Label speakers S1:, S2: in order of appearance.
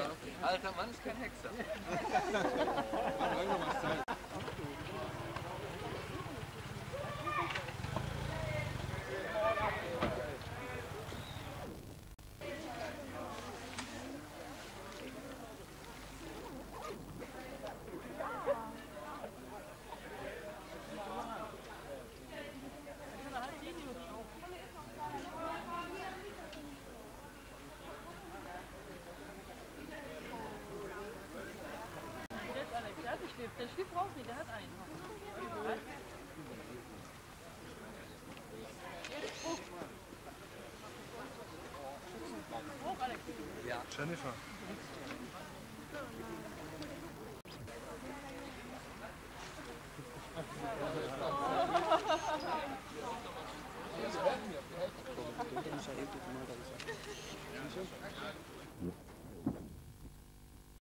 S1: Alter Mann ist kein Hexer.
S2: Der Schliff raus nicht, der hat einen. Hoch, Alex.
S1: Ja.
S3: Jennifer.
S4: Ja.